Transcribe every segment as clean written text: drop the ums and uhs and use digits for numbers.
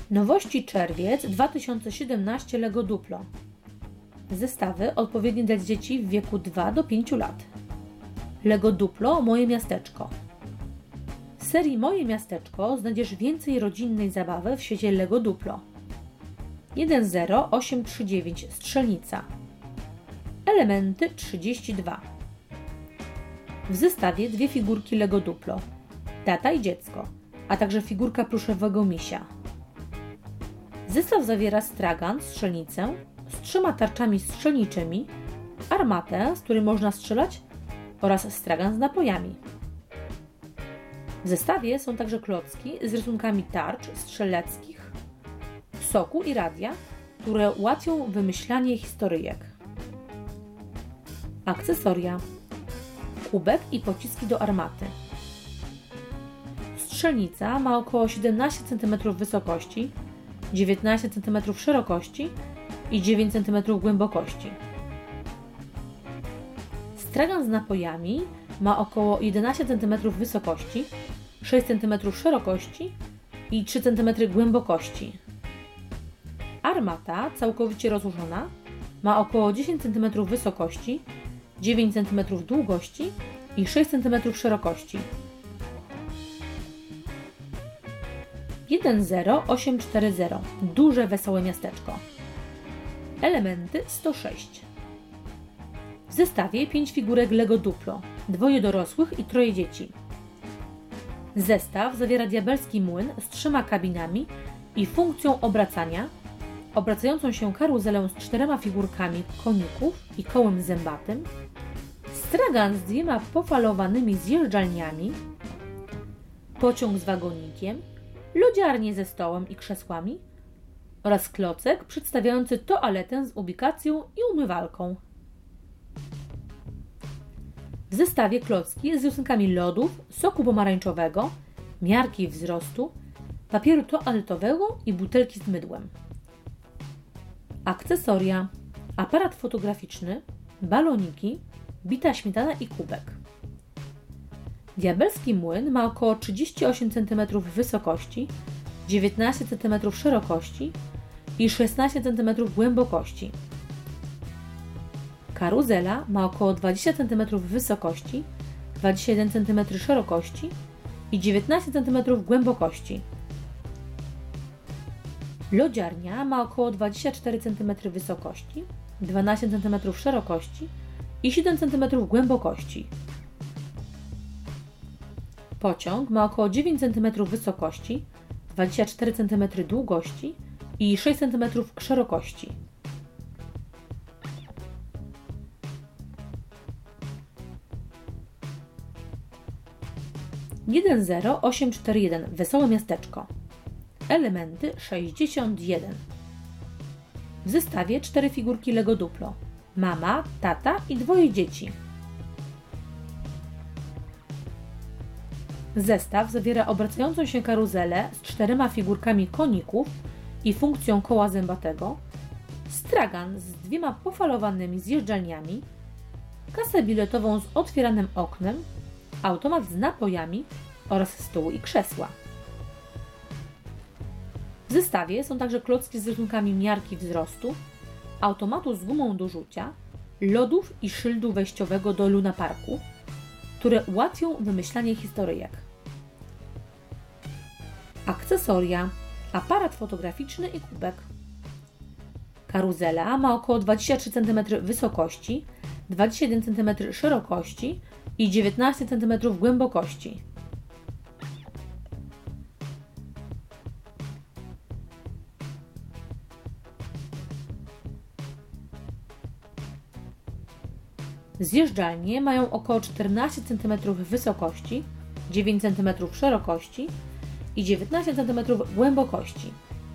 Nowości czerwiec 2017 LEGO Duplo. Zestawy odpowiednie dla dzieci w wieku 2 do 5 lat. LEGO Duplo Moje Miasteczko. W serii Moje Miasteczko znajdziesz więcej rodzinnej zabawy w świecie LEGO Duplo. 10839 Strzelnica. Elementy 32. W zestawie dwie figurki LEGO Duplo. Tata i dziecko, a także figurka pluszowego misia. Zestaw zawiera stragan, strzelnicę z 3 tarczami strzelniczymi, armatę, z której można strzelać oraz stragan z napojami. W zestawie są także klocki z rysunkami tarcz strzeleckich, soku i radia, które ułatwią wymyślanie historyjek. Akcesoria: kubek i pociski do armaty. Strzelnica ma około 17 cm wysokości, 19 cm szerokości i 9 cm głębokości. Stragan z napojami ma około 11 cm wysokości, 6 cm szerokości i 3 cm głębokości. Armata całkowicie rozłożona ma około 10 cm wysokości, 9 cm długości i 6 cm szerokości. 10840 Duże wesołe miasteczko. Elementy 106. W zestawie 5 figurek LEGO Duplo, 2 dorosłych i 3 dzieci. Zestaw zawiera diabelski młyn z 3 kabinami i funkcją obracania, obracającą się karuzelę z 4 figurkami koników i kołem zębatym, stragan z 2 pofalowanymi zjeżdżalniami, pociąg z wagonikiem, lodziarnię ze stołem i krzesłami oraz klocek przedstawiający toaletę z ubikacją i umywalką. W zestawie klocki z rysunkami lodów, soku pomarańczowego, miarki wzrostu, papieru toaletowego i butelki z mydłem. Akcesoria: aparat fotograficzny, baloniki, bita śmietana i kubek. Diabelski młyn ma około 38 cm wysokości, 19 cm szerokości i 16 cm głębokości. Karuzela ma około 20 cm wysokości, 21 cm szerokości i 19 cm głębokości. Lodziarnia ma około 24 cm wysokości, 12 cm szerokości i 7 cm głębokości. Pociąg ma około 9 cm wysokości, 24 cm długości i 6 cm szerokości. Jeden 10841 Wesołe miasteczko. Elementy 61. W zestawie 4 figurki LEGO Duplo. Mama, tata i 2 dzieci. Zestaw zawiera obracającą się karuzelę z 4 figurkami koników i funkcją koła zębatego, stragan z 2 pofalowanymi zjeżdżalniami, kasę biletową z otwieranym oknem, automat z napojami oraz stół i krzesła. W zestawie są także klocki z rysunkami miarki wzrostu, automatu z gumą do rzucia, lodów i szyldu wejściowego do Luna Parku, które ułatwią wymyślanie historyjek. Akcesoria: aparat fotograficzny i kubek. Karuzela ma około 23 cm wysokości, 21 cm szerokości i 19 cm głębokości. Zjeżdżalnie mają około 14 cm wysokości, 9 cm szerokości i 19 cm głębokości.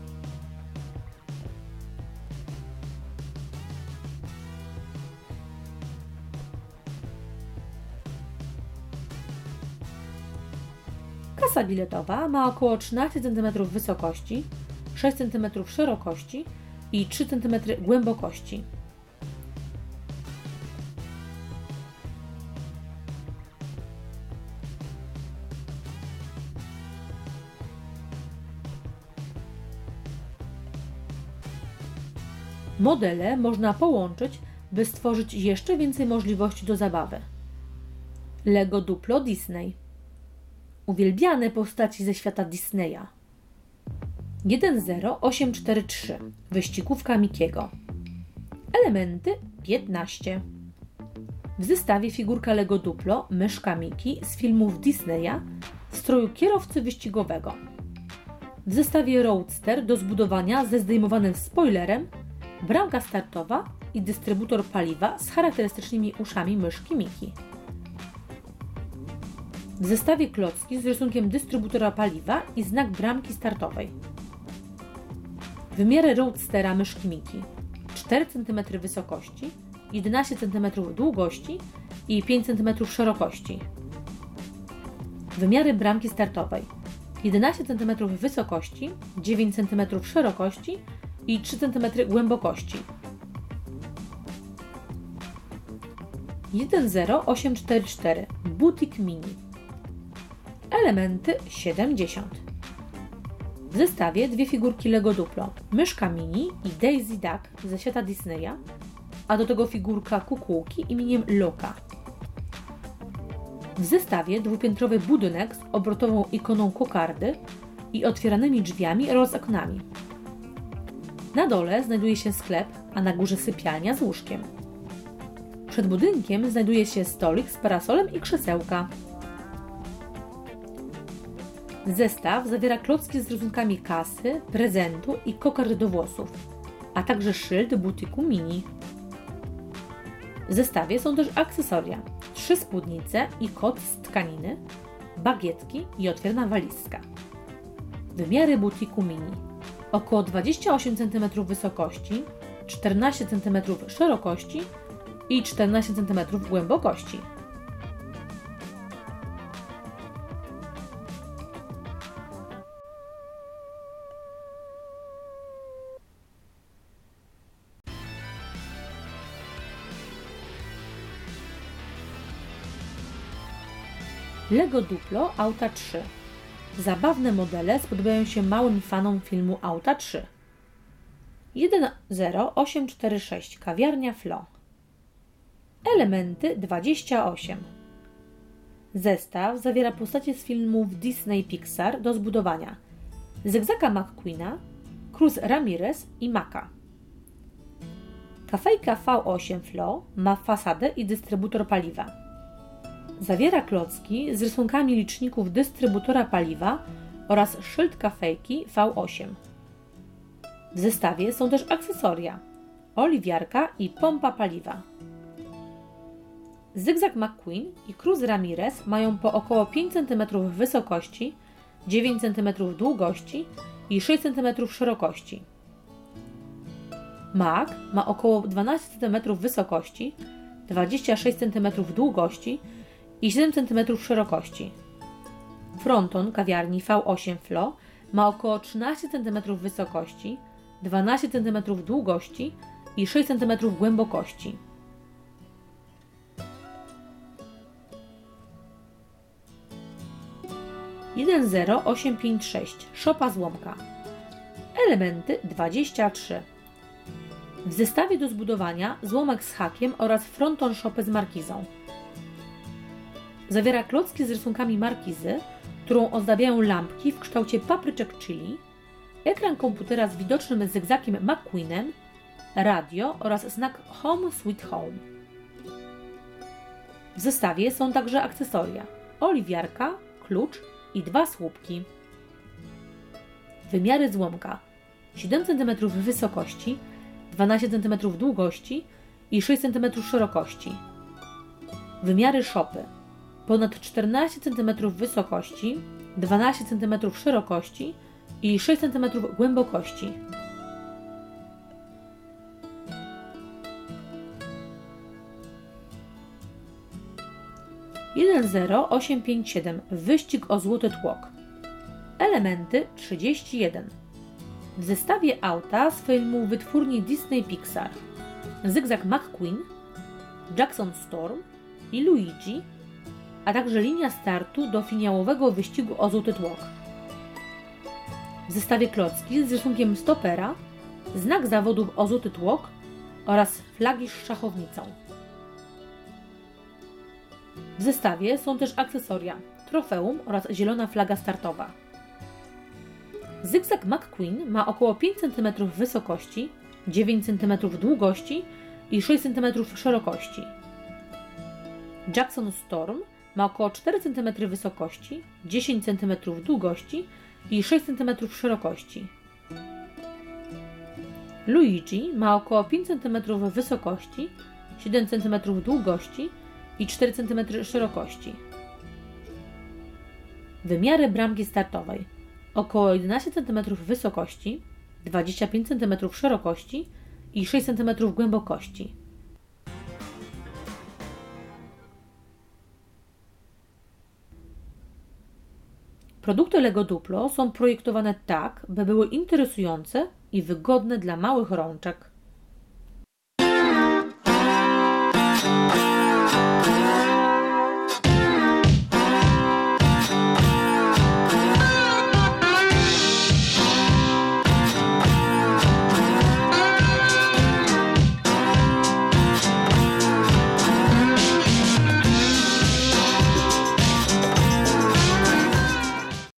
Kasa biletowa ma około 13 cm wysokości, 6 cm szerokości i 3 cm głębokości. Modele można połączyć, by stworzyć jeszcze więcej możliwości do zabawy. Lego Duplo Disney. Uwielbiane postaci ze świata Disneya. 10843. Wyścigówka Mickiego. Elementy 15. W zestawie figurka Lego Duplo myszka Mickey z filmów Disneya w stroju kierowcy wyścigowego. W zestawie Roadster do zbudowania ze zdejmowanym spoilerem, bramka startowa i dystrybutor paliwa z charakterystycznymi uszami myszki Mickey. W zestawie klocki z rysunkiem dystrybutora paliwa i znak bramki startowej. Wymiary Roadstera myszki Mickey: 4 cm wysokości, 11 cm długości i 5 cm szerokości. Wymiary bramki startowej: 11 cm wysokości, 9 cm szerokości i 3 cm głębokości. 10844 Butik Mini. Elementy 70. W zestawie dwie figurki Lego Duplo, myszka Mini i Daisy Duck ze świata Disneya, a do tego figurka kukułki imieniem Loka. W zestawie dwupiętrowy budynek z obrotową ikoną kokardy i otwieranymi drzwiami oraz oknami. Na dole znajduje się sklep, a na górze sypialnia z łóżkiem. Przed budynkiem znajduje się stolik z parasolem i krzesełka. Zestaw zawiera klocki z rysunkami kasy, prezentu i kokard do włosów, a także szyld butiku Mini. W zestawie są też akcesoria: 3 spódnice i kot z tkaniny, bagietki i otwierana walizka. Wymiary butiku Mini: około 28 cm wysokości, 14 cm szerokości i 14 cm głębokości. Lego Duplo Auta 3. Zabawne modele spodobają się małym fanom filmu Auta 3. 10846 Kawiarnia Flo. Elementy 28. Zestaw zawiera postacie z filmów Disney Pixar do zbudowania: Zygzaka McQueena, Cruz Ramirez i Maka. Kafejka V8 Flo ma fasadę i dystrybutor paliwa. Zawiera klocki z rysunkami liczników dystrybutora paliwa oraz szyld kafejki V8. W zestawie są też akcesoria: oliwiarka i pompa paliwa. Zygzak McQueen i Cruz Ramirez mają po około 5 cm wysokości, 9 cm długości i 6 cm szerokości. Mac ma około 12 cm wysokości, 26 cm długości i 7 cm szerokości. Fronton kawiarni V8 Flo ma około 13 cm wysokości, 12 cm długości i 6 cm głębokości. Jeden 10856 Szopa Złomka. Elementy 23. W zestawie do zbudowania złomek z hakiem oraz fronton szopę z markizą. Zawiera klocki z rysunkami markizy, którą ozdabiają lampki w kształcie papryczek chili, ekran komputera z widocznym zygzakiem McQueenem, radio oraz znak Home Sweet Home. W zestawie są także akcesoria: oliwiarka, klucz i 2 słupki. Wymiary złomka: 7 cm wysokości, 12 cm długości i 6 cm szerokości. Wymiary szopy: ponad 14 cm wysokości, 12 cm szerokości i 6 cm głębokości. Jeden 10857 Wyścig o Złoty Tłok. Elementy 31. W zestawie auta z filmu wytwórni Disney Pixar: Zygzak McQueen, Jackson Storm i Luigi, a także linia startu do finałowego wyścigu o Złoty Tłok. W zestawie klocki z rysunkiem stopera, znak zawodów o złoty tłok oraz flagi z szachownicą. W zestawie są też akcesoria, trofeum oraz zielona flaga startowa. Zygzak McQueen ma około 5 cm wysokości, 9 cm długości i 6 cm szerokości. Jackson Storm ma około 4 cm wysokości, 10 cm długości i 6 cm szerokości. Luigi ma około 5 cm wysokości, 7 cm długości i 4 cm szerokości. Wymiary bramki startowej: około 11 cm wysokości, 25 cm szerokości i 6 cm głębokości. Produkty Lego Duplo są projektowane tak, by były interesujące i wygodne dla małych rączek.